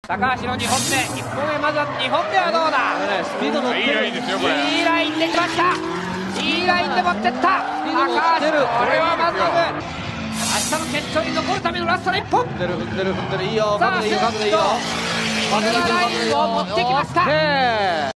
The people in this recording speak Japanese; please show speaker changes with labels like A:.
A: 高橋の2本目、1本目、まずは2本目はどうだ。
B: スピード乗ってる。
A: いいラインですよ、これ。いいラインできました。いいラインで持ってった。高橋、これはまず明日の決勝に残るためのラストの1本。
B: 踏んでるいいよ。
A: さあ、シュート、これはラインを持ってきました。